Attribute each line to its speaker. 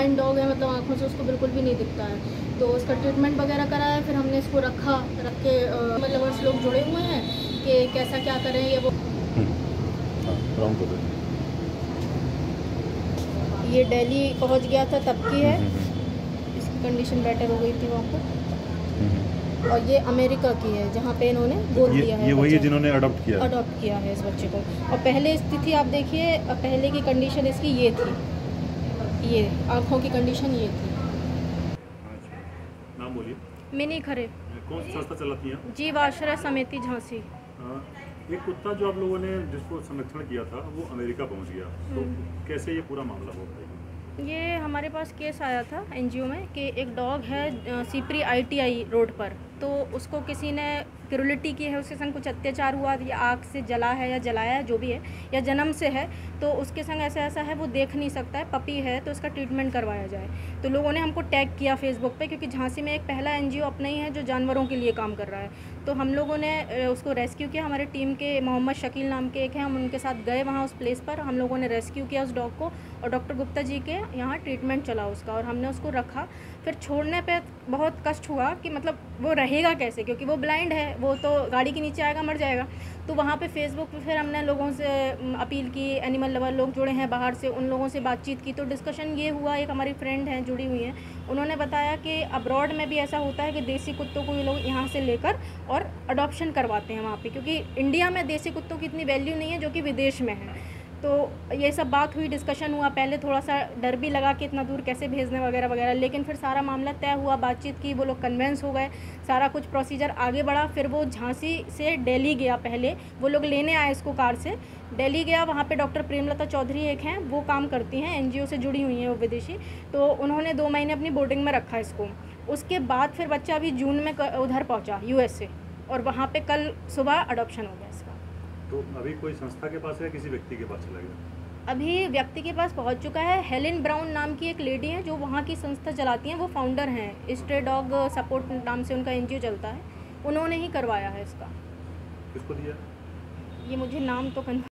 Speaker 1: Blind dog है, मतलब आँखों से उसको बिल्कुल भी नहीं दिखता है। तो उसका ट्रीटमेंट वगैरह कराया, फिर हमने इसको रख के लवर्स लोग जुड़े हुए हैं कि कैसा क्या करें ये वो। ये दिल्ली पहुंच गया था तब की है, इसकी कंडीशन बेटर हो गई थी वहाँ पर। और ये अमेरिका की है जहाँ पे इन्होंने बोल दिया है।
Speaker 2: ये वही है जिन्होंने अडॉप्ट किया
Speaker 1: है इस बच्चे को। और पहले स्थिति आप देखिए, पहले की कंडीशन इसकी ये थी, ये आँखों की कंडीशन ये थी।
Speaker 2: नाम बोलिए।
Speaker 1: मिनी खरे।
Speaker 2: कौन सी संस्था चलाती हैं?
Speaker 1: जीव आश्रय समिति झांसी।
Speaker 2: एक कुत्ता जो आप लोगों ने जिसको संरक्षण किया था वो अमेरिका पहुंच गया, तो कैसे ये पूरा मामला हो गया?
Speaker 1: ये हमारे पास केस आया था एनजीओ में कि एक डॉग है सीपरी ITI रोड पर, तो उसको किसी ने क्रूलिटी की है, उसके संग कुछ अत्याचार हुआ, या आग से जला है या जलाया है जो भी है, या जन्म से है, तो उसके संग ऐसा है, वो देख नहीं सकता है, पपी है, तो उसका ट्रीटमेंट करवाया जाए। तो लोगों ने हमको टैग किया फेसबुक पे, क्योंकि झांसी में एक पहला एनजीओ अपना ही है जो जानवरों के लिए काम कर रहा है। तो हम लोगों ने उसको रेस्क्यू किया, हमारे टीम के मोहम्मद शकील नाम के एक हैं, हम उनके साथ गए वहाँ उस प्लेस पर, हम लोगों ने रेस्क्यू किया उस डॉग को, और डॉक्टर गुप्ता जी के यहाँ ट्रीटमेंट चला उसका, और हमने उसको रखा। फिर छोड़ने पे बहुत कष्ट हुआ कि मतलब वो रहेगा कैसे, क्योंकि वो ब्लाइंड है, वो तो गाड़ी के नीचे आएगा मर जाएगा। तो वहाँ पे फेसबुक पे फिर हमने लोगों से अपील की, एनिमल लवर लोग जुड़े हैं बाहर से, उन लोगों से बातचीत की। तो डिस्कशन ये हुआ, एक हमारी फ्रेंड हैं जुड़ी हुई हैं, उन्होंने बताया कि अब्रॉड में भी ऐसा होता है कि देसी कुत्तों को ये लोग यहाँ से लेकर और अडॉप्शन करवाते हैं वहाँ पे, क्योंकि इंडिया में देसी कुत्तों की इतनी वैल्यू नहीं है जो कि विदेश में है। तो ये सब बात हुई, डिस्कशन हुआ, पहले थोड़ा सा डर भी लगा कि इतना दूर कैसे भेजने वगैरह वगैरह, लेकिन फिर सारा मामला तय हुआ, बातचीत की, वो लोग कन्वेंस हो गए, सारा कुछ प्रोसीजर आगे बढ़ा। फिर वो झांसी से दिल्ली गया, पहले वो लोग लेने आए इसको कार से, दिल्ली गया, वहाँ पे डॉक्टर प्रेमलता चौधरी एक हैं, वो काम करती हैं, एनजीओ से जुड़ी हुई हैं वो विदेशी, तो उन्होंने 2 महीने अपनी बोर्डिंग में रखा इसको। उसके बाद फिर बच्चा अभी जून में उधर पहुँचा US से, और वहाँ पे कल सुबह अडॉप्शन हो गया इसका।
Speaker 2: तो अभी कोई संस्था के पास है, किसी व्यक्ति के पास चला गया?
Speaker 1: अभी व्यक्ति के पास पहुंच चुका है। हेलेन ब्राउन नाम की एक लेडी है जो वहाँ की संस्था चलाती हैं, वो फाउंडर हैं, स्ट्रे डॉग सपोर्ट नाम से उनका एनजीओ चलता है, उन्होंने ही करवाया है इसका।
Speaker 2: किसको दिया?
Speaker 1: ये मुझे नाम तो